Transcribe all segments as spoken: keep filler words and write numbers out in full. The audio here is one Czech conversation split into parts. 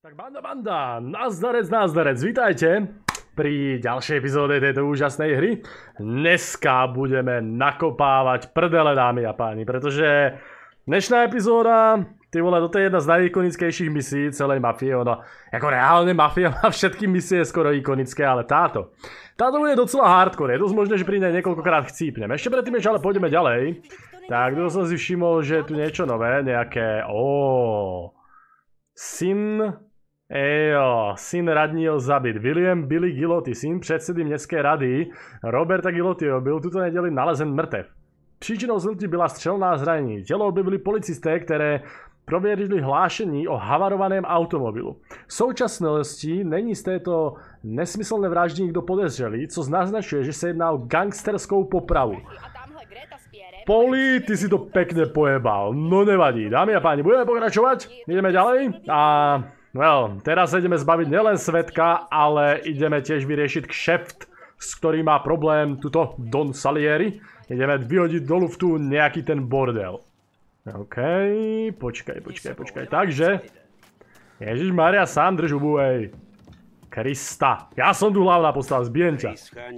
Tak banda, banda, nazdarec, nazdarec, vítajte pri ďalšej epizóde tejto úžasnej hry. Dneska budeme nakopávať prdele, dámy a páni, pretože dnešná epizóda, ty vole, toto je jedna z najikonickejších misií celej mafie, ono, jako reálne mafia má všetky misie skoro ikonické, ale táto. Táto bude docela hardcore, je dosť možné, že pri nej niekoľkokrát chcípnem. Ešte predtým, než ale pôjdeme ďalej, tak kto som si všimol, že je tu niečo nové, nejaké, óóó, syn... Ejo, syn radního zabit. William Billy Gilloty, syn předsedy městské rady Roberta Gillottyho, byl tuto neděli nalezen mrtev. Příčinou smrti byla střelná zranění. Tělo objevili policisté, které prověřili hlášení o havarovaném automobilu. V současnosti není z této nesmyslné vraždy nikdo podezřelý, co naznačuje, že se jedná o gangsterskou popravu. Poli, ty si to pekne pojebal. No nevadí. Dámy a páni, budeme pokračovať? Ideme ďalej? A... Well, teraz sa ideme zbaviť nielen Svetka, ale ideme tiež vyriešiť kšeft, s ktorým má problém tuto Don Salieri. Ideme vyhodiť do luftu nejaký ten bordel. OK, počkaj, počkaj, počkaj. Takže, Ježišmaria, sám drž hubu, ej. Krista, ja som tu hlavná postava, zbijem ťa.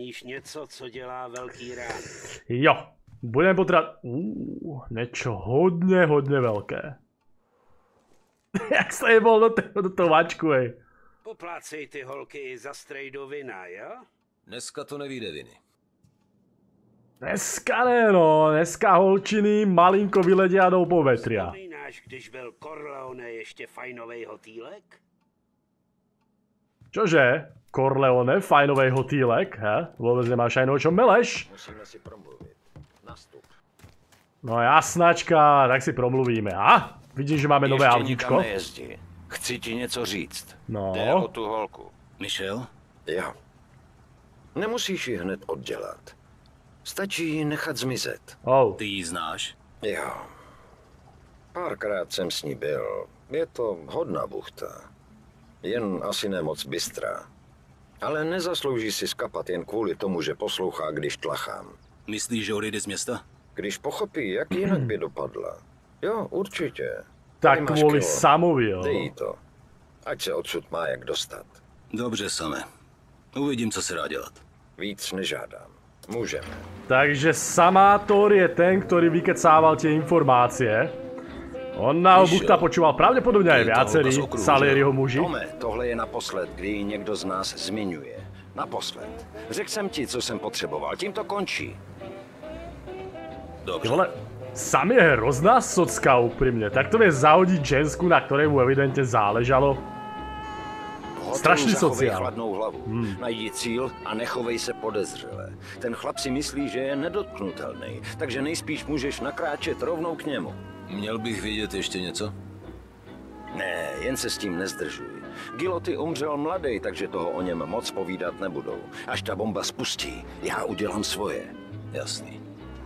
Jo, budem potrebať... Uuu, niečo hodne, hodne veľké. Jak se jebol do, do toho vačku, ej. Poplácej ty holky za strej do vina, jo? Dneska to nevíde viny. Dneska ne, no. Dneska holčiny malinko vyledia do povetria. Vzpomínáš, když byl Corleone ještě fajnovej hotýlek? Čože? Corleone, fajnovej hotýlek, he? Vôbec nemáš aj no čo meleš? Musíme si promluvit. Nastup. No jasnačka, tak si promluvíme, a? Vidím, že máme nové autíčko. Nejezdí. Chci ti něco říct. No. Jde o tu holku. Michel? Jo. Nemusíš ji hned oddělat. Stačí ji nechat zmizet. Oh. Ty ji znáš? Jo. Párkrát jsem s ní byl. Je to hodná buchta. Jen asi nemoc bystrá. Ale nezaslouží si skapat jen kvůli tomu, že poslouchá, když tlachám. Myslíš, že odejde z města? Když pochopí, jak jinak by dopadla. Jo, určitě. Tak kvůli Samovi, jo. Dej jí to. Ať se odsud má jak dostat. Dobře, Same. Uvidím, co se dá dělat. Víc nežádám. Můžeme. Takže Samátor je ten, ktorý vykecával tie informácie. On na obuchta počúval pravdepodobne aj viacerí Salieriho muži. Tome, tohle je naposled, kdy ji někdo z nás zmiňuje. Naposled. Řekl jsem ti, co jsem potřeboval. Tím to končí. Dobře. Vole, Sam je hrozná socka úprimne. Takto vie zahodiť žensku, na ktorej mu evidentne záležalo. Strašný sociál. Chladnou hlavu. Hmm. Najdi cíl a nechovej se podezřele. Ten chlap si myslí, že je nedotknutelný, takže nejspíš můžeš nakráčet rovnou k němu. Měl bych vědět ještě něco? Ne, jen se s tím nezdržuj. Gillotty umřel mladý, takže toho o něm moc povídat nebudou. Až ta bomba spustí, já udělám svoje. Jasný.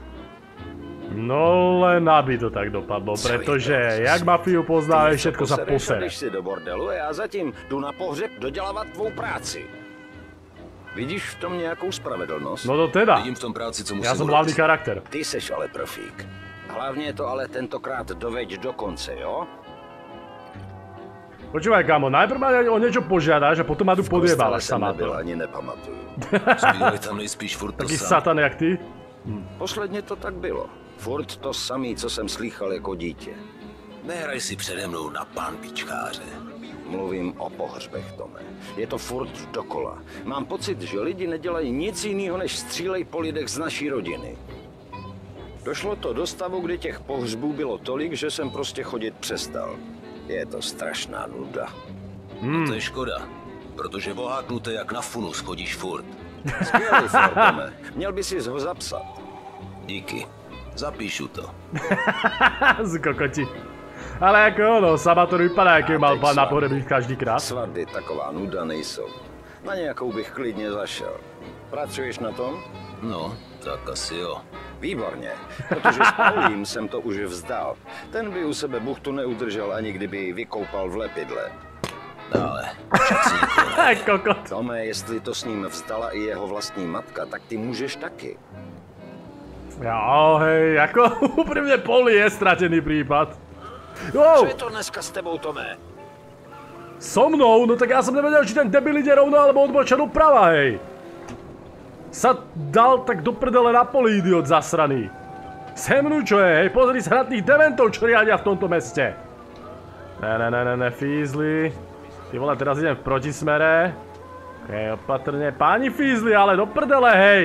No len aby to tak dopadlo, pretože jak mafiu poznáme, všetko sa posere. Jdeš si do bordelu a já zatím jdu na pohřeb dodělávat tvou práci. Vidíš v tom nějakou spravedlnost? No to teda. Vidím v tom práci, co musím Ja som udělat. hlavný charakter. Ty seš ale profík. Hlavně to ale tentokrát doveď do konce, jo? Počúvaj, kámo, najprv ma o niečo požiadaš a potom ma tu podjebávaš sama. Nebyl, ani nepamatuju. Zbývali tam nejspíš furt to Taký sám. satan jak ty. Posledně to tak bylo. Furt to samý, co jsem slýchal jako dítě. Nehraj si přede mnou na pánvičkáře. Mluvím o pohřbech, Tome. Je to furt dokola. Mám pocit, že lidi nedělají nic jiného, než střílej po lidech z naší rodiny. Došlo to do stavu, kdy těch pohřbů bylo tolik, že jsem prostě chodit přestal. Je to strašná nuda. Hmm. To je škoda, protože voháknuté jak na funu schodíš furt. Skvělý for, Tome. Měl by si ho zapsat. Díky. Zapíšu to. Z kokoti. Ale jako ono, Samátor vypadá, jaký mal na pohrebích každý krát. Svatby taková nuda nejsou. Na nějakou bych klidně zašel. Pracuješ na tom? No, tak asi jo. Výborně, protože s Paulím jsem to už vzdal. Ten by u sebe buchtu neudržel, ani kdyby ji vykoupal v lepidle. Ale, kokot. Tome, jestli to s ním vzdala i jeho vlastní matka, tak ty můžeš taky. Jo, hej, jako úprimne Poli je stratený prípad. Co je to dneska s tebou, Tome? So mnou? No tak já jsem nevěděl, či ten debil jde rovno alebo odbočil doprava, hej. Sa dal tak do prdele na poli, idiot zasraný. Se mnou čo je, hej, pozri sa na tých dementov, čo riadia v tomto meste. Ne, ne, ne, ne, ne, fízli. Ty vole, teraz idem v protismere. Okej, opatrne. Páni fízli, ale do prdele, hej.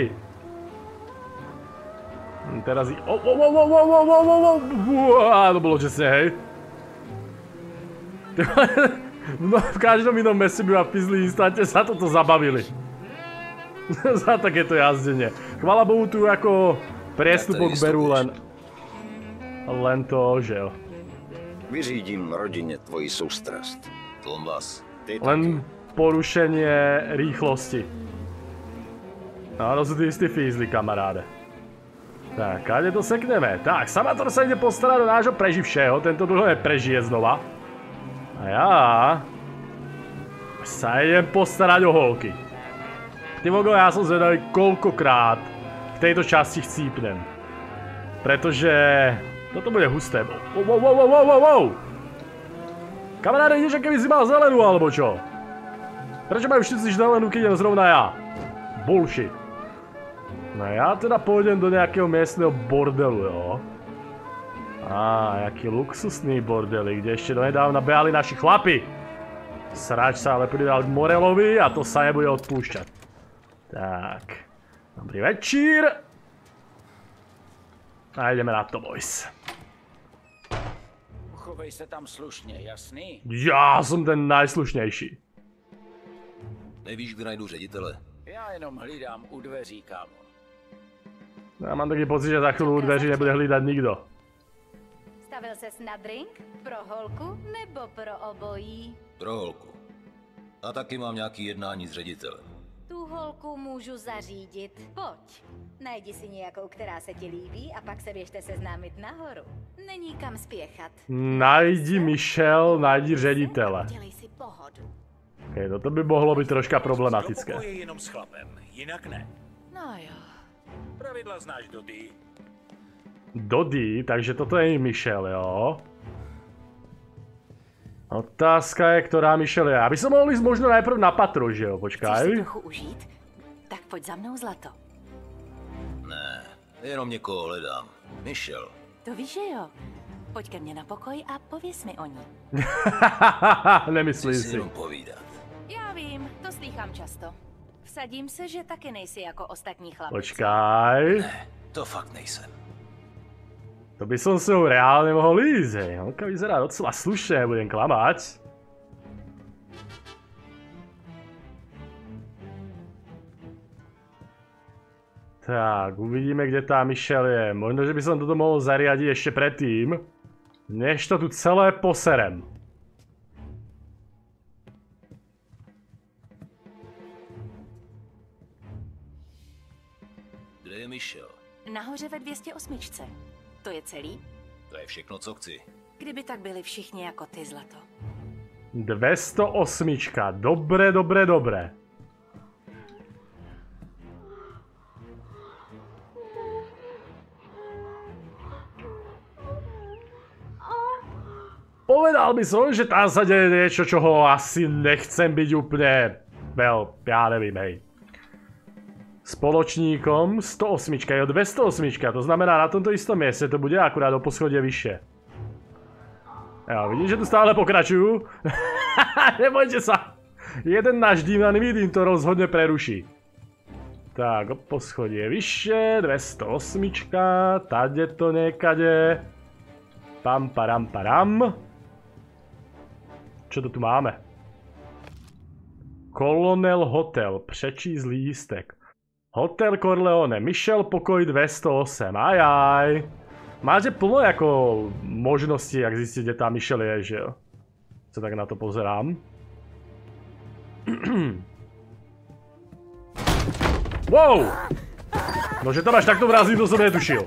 Teraz i... O, o, o, o, o, o, o, o, o, o, to bolo česne, hej. No, v každom inom meste by ma fízli instante sa toto zabavili. Za takéto jazdenie. Chvala Bohu tu ako priestupok berú len... Len to, že jo. Vyřídím rodině tvoji soustrast. Tombas. Len porušenie rýchlosti. No, to sú tí istí fízli, kamaráde. Tak, káde to sekneme. Tak, Samator sa ide postarať do nášho preživšieho, tento dlho neprežije znova. A ja... sa idem postarať o holky. Ty vogo, ja som zvedavý, koľkokrát v tejto časti chcípnem. Pretože... toto bude husté. Wow, wow, wow, wow, wow, wow! Kamaráde, ideš, keby si mal zelenú, alebo čo? Prečo majú všetci zelenú, keď idem zrovna ja? Bullshit. No ja teda pôjdem do nejakého miestneho bordelu, jo? Á, jaký luxusný bordel, kde ešte donedávna behali naši chlapi. Sráč sa ale pridal k Morelovi a to sa nebude odpúšťať. Tak. Dobrý večír. A ideme na to, boys. Uchovej se tam slušně, jasný? Já jsem ten najslušnější. Nevíš, kde najdu ředitele? Já jenom hlídám u dveří, kámo. Já mám taky pocit, že za chvíli u dveří nebude hlídat nikdo. Stavil ses na drink? Pro holku nebo pro obojí? Pro holku. A taky mám nějaký jednání s ředitelem. Tu holku můžu zařídit. Pojď. Najdi si nějakou, která se ti líbí a pak se běžte seznámit nahoru. Není kam spěchat. Najdi Michelle, najdi ředitele. Dělej si pohodu. Okay, toto by mohlo být troška problematické. Do pokoje jenom s chlapem, jinak ne. No jo. Pravidla znáš, Dodý. Dodý, takže toto je Michelle, jo? Otázka je, ktorá Michelle je. Aby som mohol ísť možno najprv na patro, že jo? Počkaj. Chceš si trochu užít? Tak pojď za mnou, zlato. Ne, jenom někoho hledám. Michelle. To víš, že jo? Pojď ke mně na pokoj a pověs mi o ní. Nemyslí Chci si si. jenom povídat. Já vím, to slýchám často. Vsadím se, že taky nejsi jako ostatní chlapici. Počkaj. Ne, to fakt nejsem. To by som sa ho reálne mohol ísť, hej. Holka vyzerá docela slušne, budem klamať. Tak, uvidíme, kde tá Michelle je. Možno, že by som toto mohol zariadiť ešte predtým, než to tu celé poserem. Kde je Michelle? Nahoře ve dvě stě osm. To je celý? To je všechno, co chci. Kdyby tak byli všichni jako ty, zlato. dvesto osm. Dobre, dobre, dobre. Povedal by som, že tam sa deje niečo, čoho asi nechcem byť úplne... Well, ja nevím, hej. Spoločníkom sto osm je dvesto osm, to znamená na tomto istom mieste to bude akurát o poschodie vyššie. Jo, vidím, že tu stále pokračujú. Nebojte sa. Jeden náš dívaný vidím to rozhodne preruší. Tak, o poschodie vyššie, dvesto osm, tade to niekade. Pam, param, param. Čo to tu máme? Colonel Hotel, přečísl lístek. Hotel Corleone, Michelle, pokoj dvesto osm, ajaj. Máte plno jako možností, jak zjistit, kde tá Michelle je, že jo? Co tak na to pozerám. Wow! No, že to máš takto vrazím, to som netušil.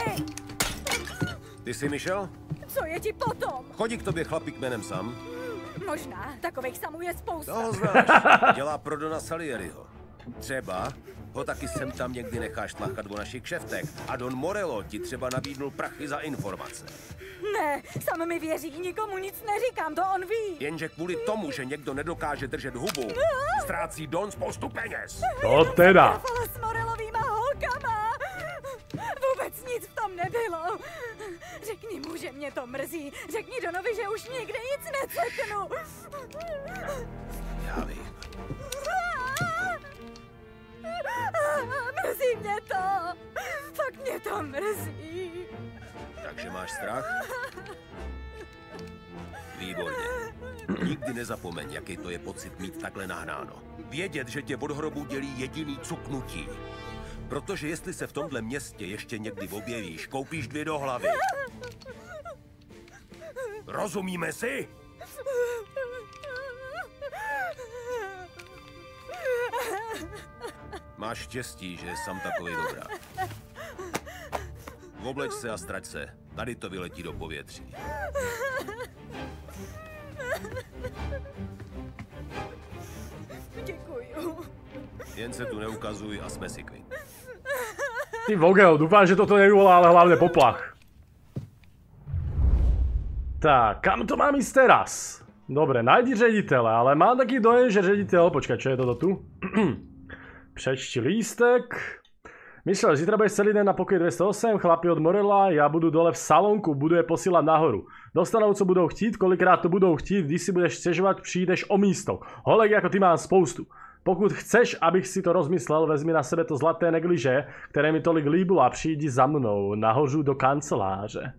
Ty jsi Michelle? Co je ti potom? Chodí k tobě chlapík jménem Sam? Možná, takových samů je spousta. Toho znáš. Dělá pro Dona Salieriho. Třeba ho taky sem tam někdy necháš tlachat o našich kšeftech a Don Morello ti třeba nabídnul prachy za informace. Ne, sam mi věří, nikomu nic neříkám, to on ví. Jenže kvůli tomu, že někdo nedokáže držet hubu, ztrácí Don spoustu peněz. To teda. Ale s Morellovýma holkama. Vůbec nic v tom nebylo. Řekni mu, že mě to mrzí. Řekni Donovi, že už nikdy nic neceknu. Já vím. Mrzí mě to. Fakt mě to mrzí. Takže máš strach? Výborně. Nikdy nezapomeň, jaký to je pocit mít takhle nahnáno. Vědět, že tě od hrobu dělí jediný cuknutí. Protože jestli se v tomhle městě ještě někdy objevíš, koupíš dvě do hlavy. Rozumíme si? Máš štěstí, že je Sam takovej dobrá. Obleč se a strať se. Tady to vyletí do povětří. Děkuju. Jen se tu neukazuj a jsme si kvit. Ty vogel, dúfam, že toto nevyvolá, ale hlavne poplach. Tak, kam to mám ísť teraz? Dobre, nájdi ředitele, ale mám taký dojem, že ředitel... Počkaj, čo je toto tu? Přečti lístek. Myslel, zítra budeš celý den na pokoji dvesto osm, chlapi od Morella, já budu dole v salonku, budu je posílat nahoru. Dostanou, co budou chtít, kolikrát to budou chtít, když si budeš stěžovat, přijdeš o místo. Holek jako ty mám spoustu. Pokud chceš, abych si to rozmyslel, vezmi na sebe to zlaté negliže, které mi tolik líbilo a přijdi za mnou, nahořu do kanceláře.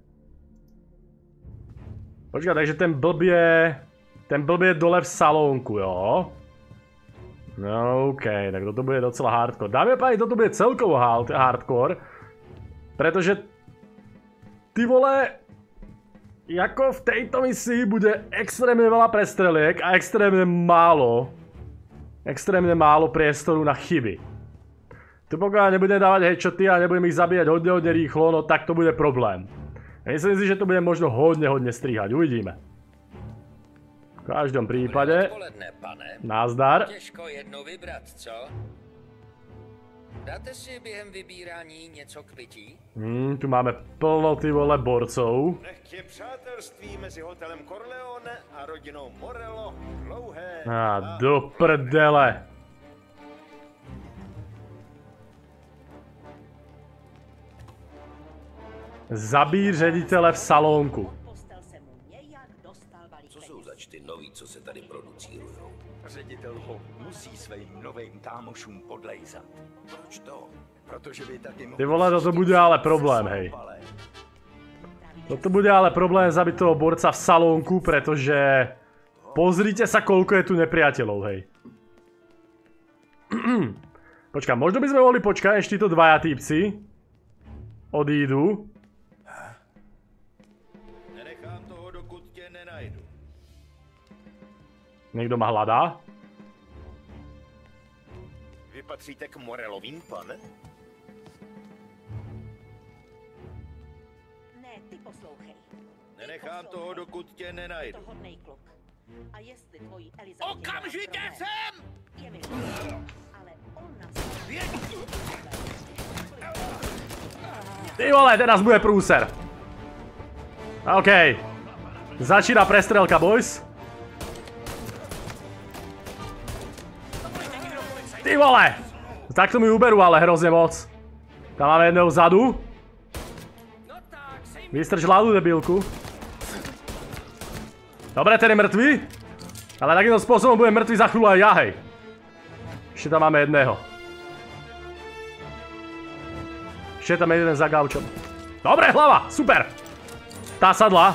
Počkej, takže ten blbě... Ten blbě dole v salonku, jo? No, OK, tak toto bude docela hardcore. Dámy a páni, toto bude celkovo hardcore. Pretože... Ty vole... Jako v tejto misi bude extrémne veľa prestreliek a extrémne málo... Extrémne málo priestoru na chyby. Tu pokiaľ nebudem dávať headshoty a nebudem ich zabíjať hodne, hodne rýchlo, no tak to bude problém. Myslím si, že to bude možno hodne, hodne strihať, uvidíme. V každom prípade... Nazdar. Těžko jedno vybrat, co? Dáte si během vybírání něco k pití? Hmm, tu máme plno ty vole borcov. Nech je přátelství mezi hotelem Corleone a rodinou Morello dlouhé. A do prdele. Zabij ředitele v salonku. Co jsou zač ty noví, co se tady producírujou? Ředitel ho musí svým novým támošům podlejzat. Proč to? Protože by taky mohl... Ty vole, toto bude ale problém, hej. Toto bude ale problém zabiť toho borca v salónku, pretože... Pozrite sa, koľko je tu nepriateľov, hej. Počkaj, možno by sme mohli počkať, ešte títo dvaja týpci odídu. Nenechám toho, dokud tě nenajdu. Niekto ma hľadá? Vy patříte k Morellovým, pane? Ne, ty poslouchej. Nenechám toho, dokud tě nenajdu. To hodnej kluk. A jestli tvojí Elizabeth... Okamžitě sem! Je mi líto, ale on nás... Ty vole, teraz bude prúser. OK. Začína prestrelka, boys. Ty vole! Tak to mi uberú, ale hrozne moc. Tam máme jedného vzadu. Vystrč hladu, debilku. Dobre, ten je mŕtvý. Ale takýmto spôsobom budem mŕtvý za chvíľu aj ja, hej. Ešte tam máme jedného. Ešte tam je jeden za gaučom. Dobre, hlava, super. Tá sadla.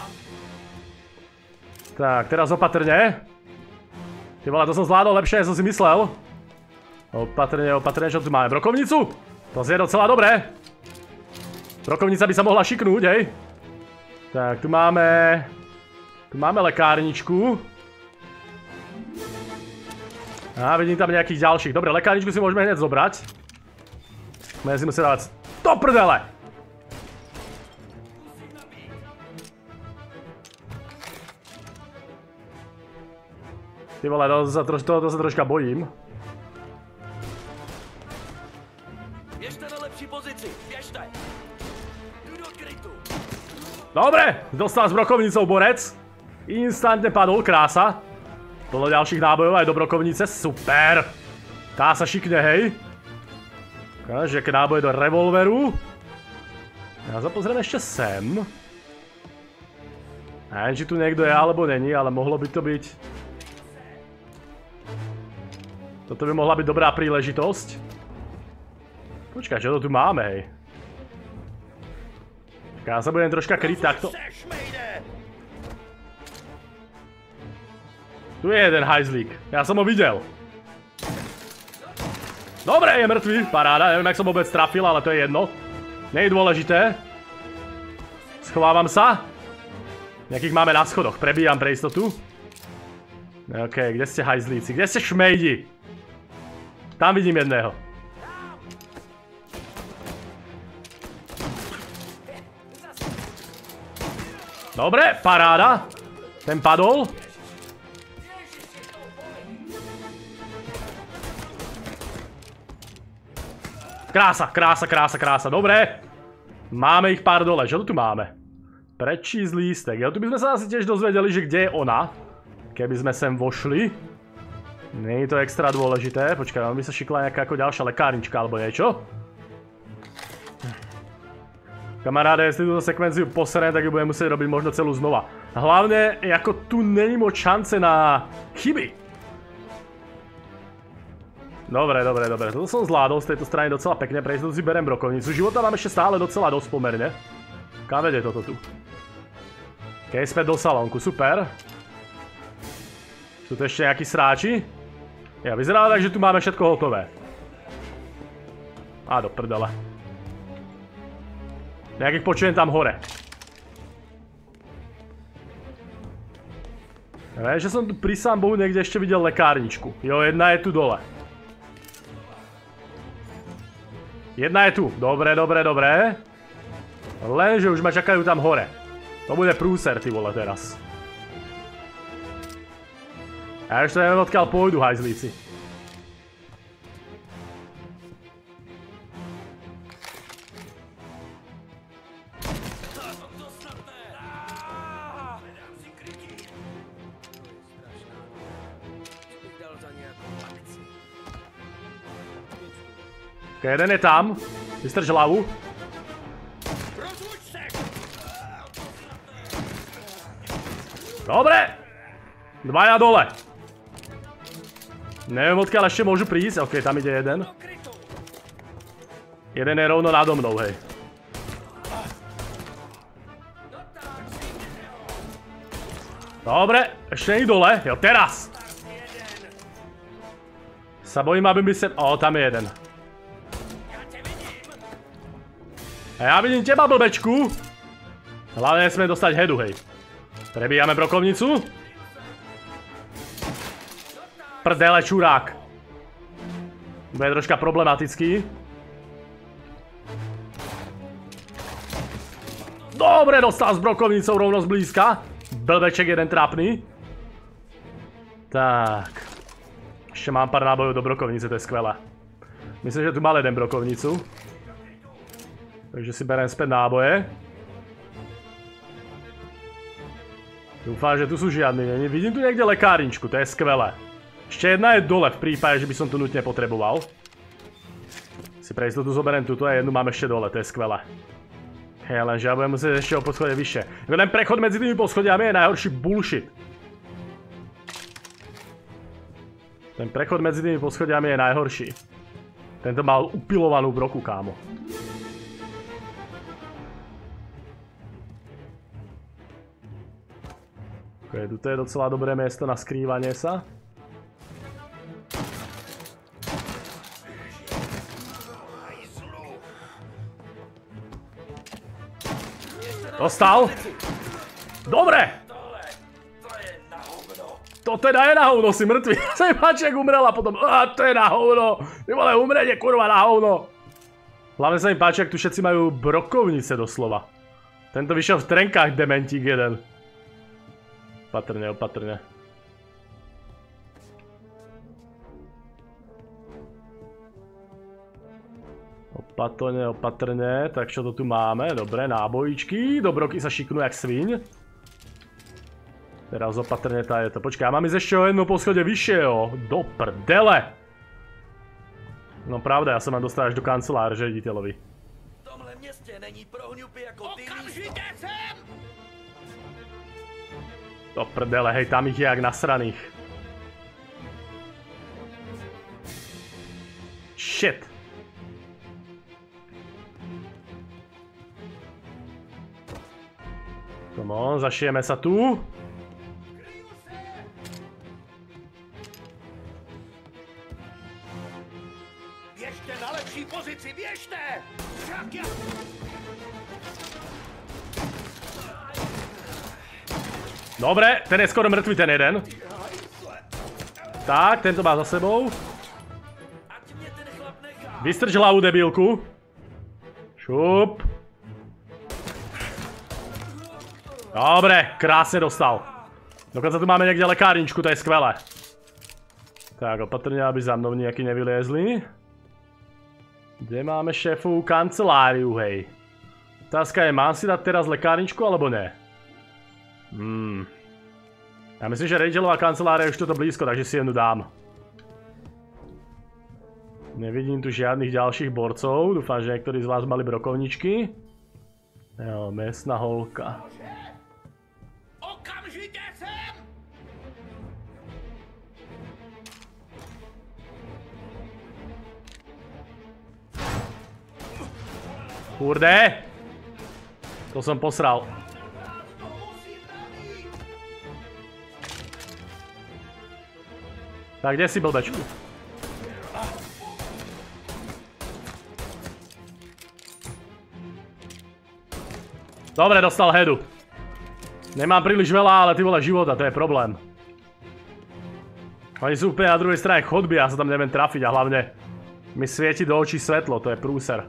Tak, teraz opatrne. Ty vole, to som zvládol lepšie, než som si myslel. Opatrne, opatrne, čo tu máme? Brokovnicu? To zje docela dobré. Brokovnica by sa mohla šiknúť, hej. Tak, tu máme... Tu máme lekárničku. A vidím tam nejakých ďalších. Dobre, lekárničku si môžeme hneď zobrať. Môžeme si musieť dávať do prdele! Ty vole, to sa, troš, to, to sa troška bojím. Běžte! Jdu do krytu! Dobre, dostal s brokovnicou borec. Instantne padol, krása. Plno ďalších nábojov aj do brokovnice, super. Tá sa šikne, hej. Ukáže, aké náboje do revolveru. Ja zapozriem ešte sem. Neviem, či tu niekto je alebo není, ale mohlo by to byť. Toto by mohla byť dobrá príležitosť. Počkaj, čo to tu máme, hej. Ja sa budem troška kryť takto. Tu je jeden hajzlík. Ja som ho videl. Dobre, je mŕtvý. Paráda. Neviem, jak som vôbec trafil, ale to je jedno. Nie je dôležité. Schovávam sa. Nejakých máme na schodoch. Prebíjam pre istotu. OK, kde ste hajzlíci? Kde ste šmejdi? Tam vidím jedného. Dobre, paráda. Ten padol. Krása, krása, krása, krása. Dobre. Máme ich pár dole. Čo tu máme? Prečísť lístek. Ja, tu by sme sa asi tiež dozvedeli, že kde je ona. Keby sme sem vošli. Nie je to extra dôležité. Počkaj, on by sa šikla nejaká ako ďalšia lekárnička alebo niečo. Kamaráde, jestli túto sekvenciu posere, tak ju budem musieť robiť možno celú znova. Hlavne, ako tu není moc šance na chyby. Dobre, dobre, dobre. Toto som zvládol z tejto strany docela pekne. Pre istotu si berem brokovnicu. Života mám ešte stále docela dosť pomerne. Kam vedie toto tu? OK, späť do salónku. Super. Sú tu ešte nejakí sráči? Ja, vyzerá tak, že tu máme všetko hotové. Á, do prdele. Nejakých počujem tam hore. Ja viem, že som tu pri sám bohu niekde ešte videl lekárničku. Jo, jedna je tu dole. Jedna je tu. Dobre, dobre, dobre. Lenže už ma čakajú tam hore. To bude prúser, ty vole, teraz. Ja ešte neviem, odkiaľ pôjdu hajzlíci. Jeden je tam. Vystrč hlavu. Dobre. Dvaja dole. Neviem, odkiaľ ešte môžu prísť. OK, tam ide jeden. Jeden je rovno nado mnou, hej. Dobre, ešte nie dole. Jo, teraz. Sa bojím, aby mi sem... O, tam je jeden. A ja vidím teba, blbečku. Hlavne nesme dostať headu, hej. Prebíjame brokovnicu. Prdele, čurák. Bude troška problematický. Dobre, dostal s brokovnicou rovno zblízka. Blbeček jeden trápny. Tak. Ešte mám pár nábojov do brokovnice, to je skvelé. Myslím, že tu mal jeden brokovnicu. Takže si berem späť náboje. Dúfam, že tu sú žiadny. Vidím tu niekde lekárničku, to je skvelé. Ešte jedna je dole v prípade, že by som tu nutne potreboval. Si pre istotu zoberiem túto a jednu mám ešte dole, to je skvelé. Hej, lenže ja budem musieť ešte o poschode vyššie. Ten prechod medzi tými poschodiami je najhorší bullshit. Ten prechod medzi tými poschodiami je najhorší. Tento mal upilovanú broku, kámo. Okay, tuto je docela dobré miesto na skrývanie sa. Dostal? Dobre! To teda je na hovno, si mŕtvy. Sa mi páči, jak umrel a potom... Á, to je na hovno. Ty vole, umrieť je kurva na hovno. Hlavne sa mi páči, jak tu všetci majú brokovnice doslova. Tento vyšiel v trenkách, dementík jeden. Opatrne, opatrne. Opatrne, opatrne. Tak čo to tu máme? Dobre, nábojíčky. Dobroky sa šiknú jak sviň. Teraz opatrne tá je to. Počkaj, mám ísť ešte o jedno poschodie vyššie, jo. Do prdele. No pravda, ja sa mám dostať až do kanceláře řediteľovi. V tomhle městě není prohňupy jako ty. Okamžitě sem! Do prdele, hej, tam ich je jak nasraných. Shit. Come on, zašijeme sa tu. Běžte na lepší pozici, běžte! Však já... Dobre, ten je skoro mŕtvý, ten jeden. Tak, tento má za sebou. Vystrč hlavu, debilku. Šup. Dobre, krásne dostal. Dokonca tu máme niekde lekárničku, to je skvelé. Tak, opatrne, aby za mnou nejakí nevyliezli. Kde máme šéfu kanceláriu, hej? Otázka je, mám si dať teraz lekárničku, alebo ne? Hmm. Ja myslím, že riaditeľová kancelária je už toto blízko, takže si jednu dám. Nevidím tu žiadnych ďalších borcov. Dúfam, že niektorí z vás mali brokovničky. Jo, mesná holka. Okamžitě sem! Kurde! To som posral. Tak, kde si, blbečku? Dobre, dostal headu. Nemám príliš veľa, ale ty vole života, to je problém. Oni sú úplne na druhej strane chodby, ja sa tam neviem trafiť a hlavne mi svieti do očí svetlo, to je prúser.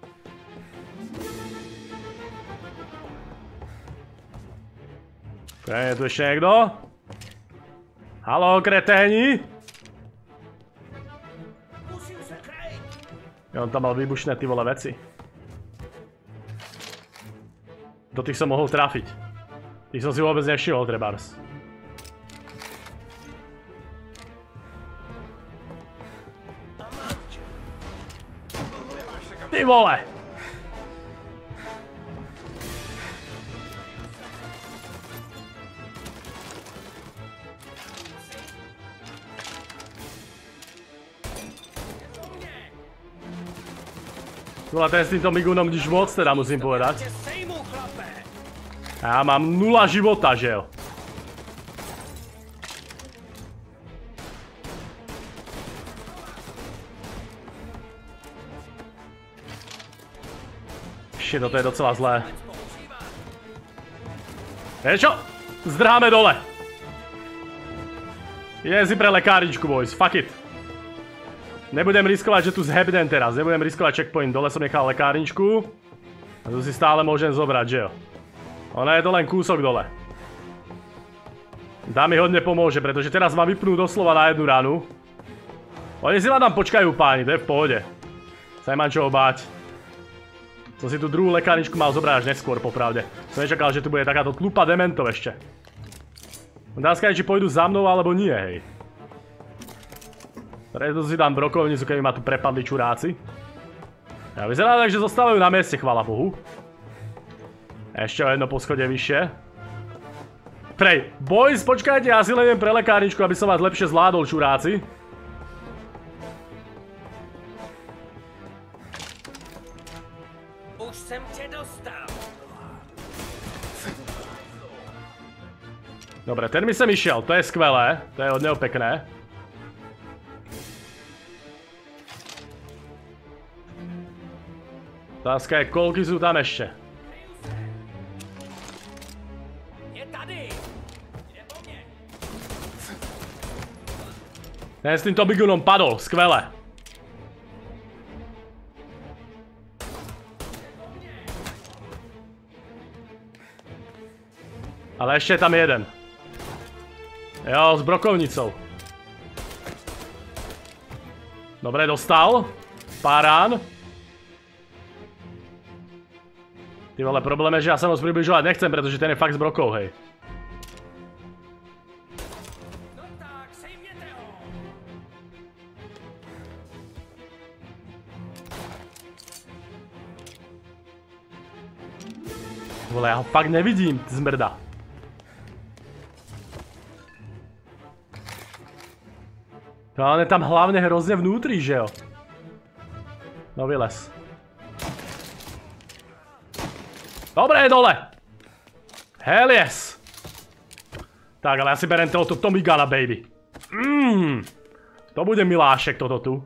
Ok, je tu ešte niekto? Haló, kreténi? Ja, on tam mal výbušné ty vole veci. Do tých som mohol trafiť. Tých som si vôbec nevšimol, trebárs. Ty vole! No a ten s týmto migunom nič moc teda musím povedať. Ja mám nula života, že jo? Shit, toto je docela zlé. Vieš čo? Zdrháme dole. Idem si pre lekárničku, boys. Fuck it. Nebudem riskovať, že tu zhebnem teraz. Nebudem riskovať checkpoint. Dole som nechal lekárničku. A tu si stále môžem zobrať, že jo? Ono je to len kúsok dole. Dá mi hodne pomôže, pretože teraz ma vypnú doslova na jednu ranu. Oni si ma tam počkajú, páni, to je v pohode. Sa nemám čoho báť. Som si tu druhú lekárničku mal zobrať až neskôr, popravde. Som nečakal, že tu bude takáto tlupa dementov ešte. Otázka je, či pôjdu za mnou, alebo nie, hej. Preto si dám brokovnicu, keby ma tu prepadli čuráci. Ja vyzerá tak, že zostávajú na mieste, chvála Bohu. Ešte o jedno poschodie vyššie. Prej, boys, počkajte, ja si len idem pre lekárničku, aby som vás lepšie zvládol, čuráci. Už jsem tě dostal. Dobre, ten mi sem išiel, to je skvelé, to je od neho pekné. Otázka je, koľky sú tam ešte. Je tady. Je po mne. Ten s týmto bigunom padol, skvelé. Ale ešte je tam jeden. Jo, s brokovnicou. Dobre, dostal. Pár rán. Ty vole, problém je, že já se moc přibližovat nechcem, protože ten je fakt s brokou, hej. Vole, já ho fakt nevidím, ty zmrda. No, on je tam hlavně hrozně vnútri, že jo? No, vylez. Dobré, dole! Hell yes! Tak, ale já si berem tohoto Tommy Guna, baby. Mmm. To bude milášek, toto tu.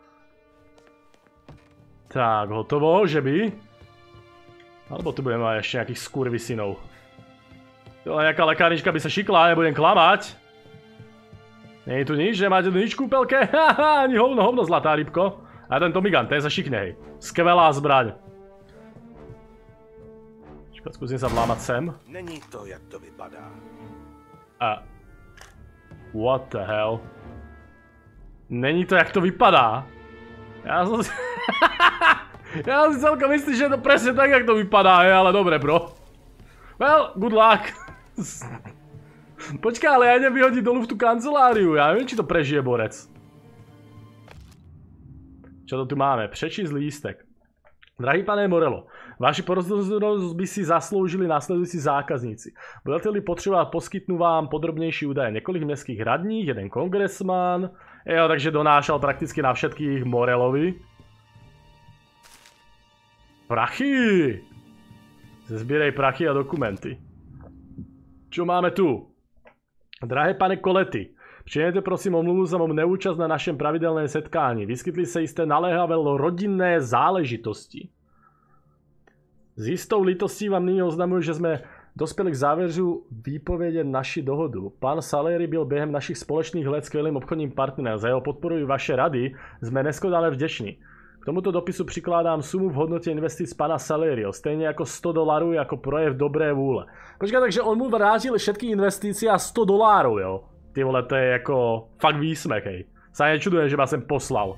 Tak, hotovo, že by? Alebo tu budeme mít ještě nějakých skurvisynov. Tohle nějaká lekárnička by se šikla, nebudem klamať. Není tu nič, že máte tu nič kúpelke? Haha, ani hovno, hovno, zlatá rybko. A ten Tommy Gun, ten sa šikne, hej. Skvelá zbraň. Počkat, zkusím sa vlámat sem. Není to, jak to vypadá. A... What the hell? Není to, jak to vypadá? Já som si... Já si celkom myslím, že je to presne tak, jak to vypadá, hej, ale dobre, bro. Well, good luck. Počkaj, ale ja idem vyhodiť dolu v tú kanceláriu, ja neviem, či to prežije borec. Čo to tu máme? Přečísť lístek. Drahý pane Morello, vaši pozornosť by si zasloužili následující zákazníci. Budete-li potřebovat, poskytnu vám podrobnější údaje. Několik městských radních, jeden kongresman. Jo, takže donášal prakticky na všetkých Morellovi. Prachy! Zbírej prachy a dokumenty. Čo máme tu? Drahé pane Kolety, přijměte prosím omluvu za mou neúčast na našem pravidelném setkání. Vyskytly se jisté naléhavé rodinné záležitosti. S jistou lítostí vám nyní oznamuji, že jsme dospěli k závěru výpovědět naši dohodu. Pan Salieri byl během našich společných let skvělým obchodním partnerem. Za jeho podporu i vaše rady jsme neskonale vděční. K tomuto dopisu přikládám sumu v hodnotě investic pana Salieriho, stejně jako sto dolarů jako projev dobré vůle. Počkej, takže on mu vrátil všetky investice a sto dolárů, jo? Ty vole, to je jako fakt výsmek, hej. Sa nečudujem, že ma sem poslal.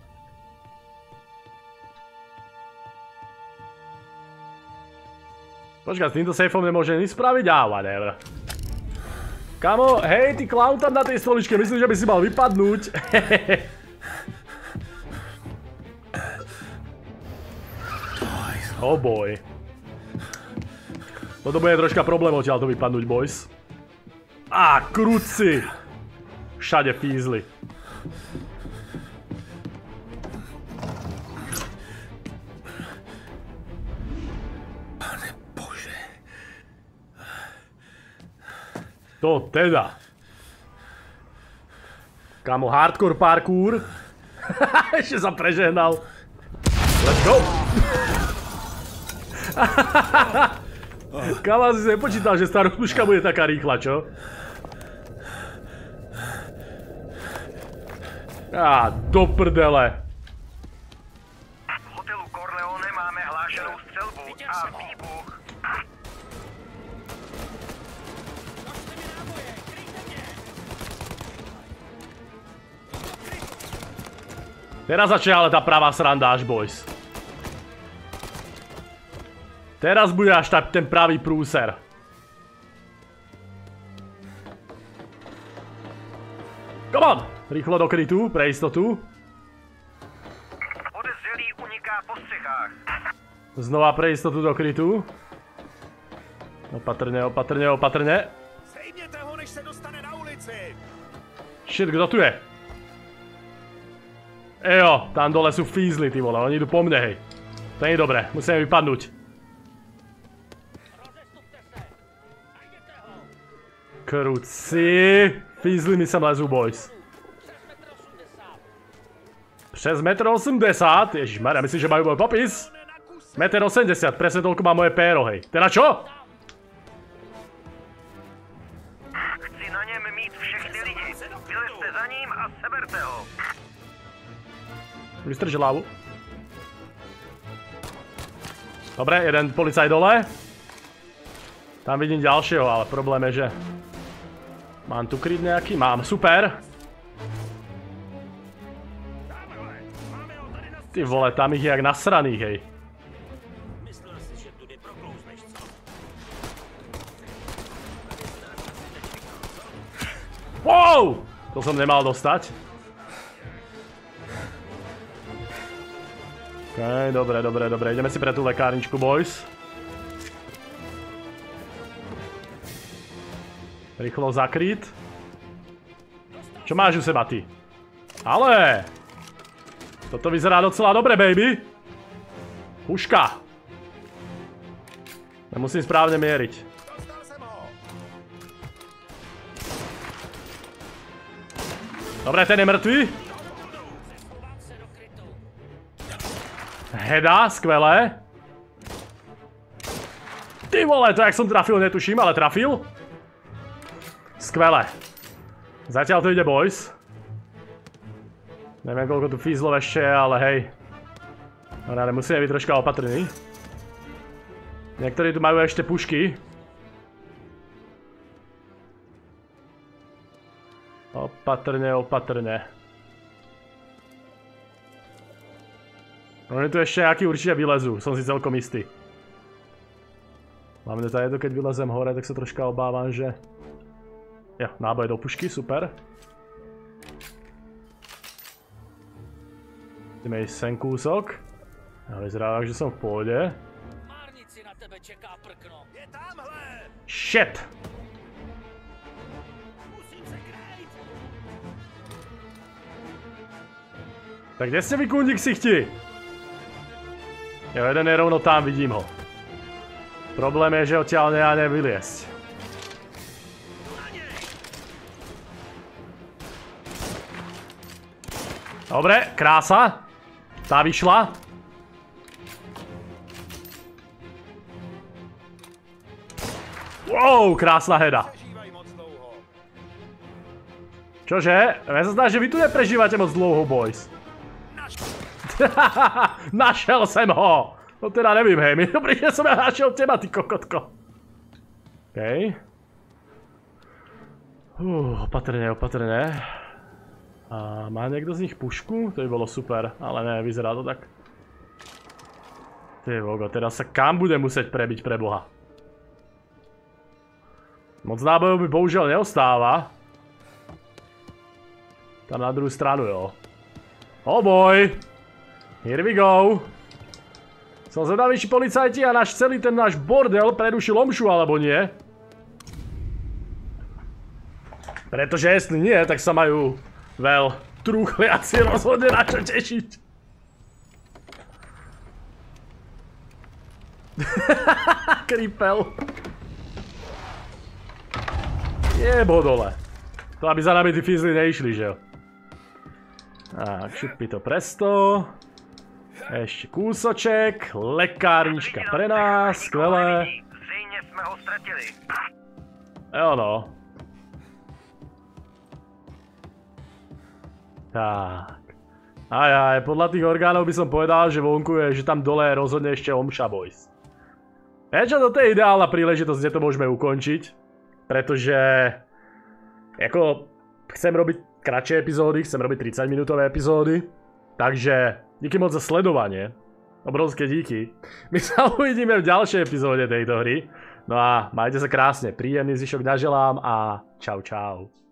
Počkaj, s týmto sejfom nemôže nič spraviť? Á, whatever. Kamo, hej, ty clown tam na tej stoličke, myslím, že by si mal vypadnúť. Oh boy. Toto bude troška problém odtiaľ to vypadnúť, boys. Á, kruci! Všade fízli. Pane Bože. To teda. Kámo, hardcore parkour. Ešte sa prežehnal. Let's go! Kámo, si nepočítal, že tá rozpuška bude taká rýchla, čo? Á, do prdele. V hotelu Corleone máme hlášenou střelbu a výbuch. Teraz začne ale tá pravá sranda až, boys. Teraz bude až tak ten pravý prúser. Come on! Rýchlo do krytu, pre istotu. Podezřelý uniká po střechách. Znova pre istotu do krytu. Opatrne, opatrne, opatrne. Sejměte ho, než se dostane na ulici. Shit, kdo tu je? Ejo, tam dole sú fízli, ty vole, oni idú po mne, hej. To nie je dobré, musíme vypadnúť. Kruci. Fízli mi sem lezú, boys. Přes metr osmdesát? Ježišmarja, myslím, že majú môj popis. metr osemdesiat, presne toľko má moje péro, hej. Teda čo? Chci na něm mít všechny lidi. Vylezte za ním a seberte ho. Vystrč hlavu. Dobre, jeden policaj dole. Tam vidím ďalšieho, ale problém je, že... Mám tu kryt nejaký? Mám, super. Ty vole, tam ich je jak nasraných, hej. To som nemal dostať. OK, dobre, dobre, dobre. Ideme si pre tú lekárničku, boys. Rýchlo zakrýt. Čo máš u seba, ty? Ale! Toto vyzerá docela dobre, baby. Puška. Nemusím správne mieriť. Dobre, ten je mŕtvý. Heda, skvelé. Ty vole, to jak som trafil, netuším, ale trafil. Skvelé. Zatiaľ to ide, boys. Neviem, koľko tu fízlov ešte je, ale hej. Dobre, musíme byť troška opatrní. Niektorí tu majú ešte pušky. Opatrne, opatrne. Oni tu ešte nejaký určite vylezú, som si celkom istý. Hlavne to jedno, keď vylezem hore, tak sa troška obávam, že... Jo, náboje do pušky, super. Ideme ísť sem kúsok. Ja vyzerá, že som v pôde. Shit! Tak kde ste vy, kúndik sichti? Jo, jeden je rovno tam, vidím ho. Problém je, že odtiaľ nedá nevyliesť. Dobre, krása. Tá vyšla. Wow, krásna heda. Čože? Ja sa zdá, že vy tu neprežívate moc dlouho, boys. Našel som ho! No teda nevím, hej, mi dobrý, že som ja našiel teba, ty kokotko. Okej. Uh, opatrne, opatrne. A má niekto z nich pušku? To by bolo super, ale ne, vyzerá to tak. Ty vogo, teraz sa kam budem musieť prebiť pre boha? Moc nábojov mi bohužiaľ neostáva. Tam na druhú stranu, jo. Oh boy! Here we go! Som zvedavý, či policajti a náš celý ten náš bordel prerušil omšu, alebo nie. Pretože jestli nie, tak sa majú veľ trúchliaci rozhodne na čo tešiť. Kripel. Jebo dole. To aby za nami tí fízli neišli, že jo. Tak, šupi to presto. Ešte kúsoček, lekárnička pre nás, skvelé. Zřejmě jsme ho ztratili. Jo no. Tak. Aj aj, podľa tých orgánov by som povedal, že vonku je, že tam dole je rozhodne ešte omša, boys. Vieš čo, toto je ideálna príležitosť, kde to môžeme ukončiť. Pretože... Jako... Chcem robiť kratšie epizódy, chcem robiť tridsaťminútové epizódy. Takže... Díky moc za sledovanie. Obrovské díky. My sa uvidíme v ďalšej epizóde tejto hry. No a majte sa krásne. Príjemný zvyšok naželám a čau čau.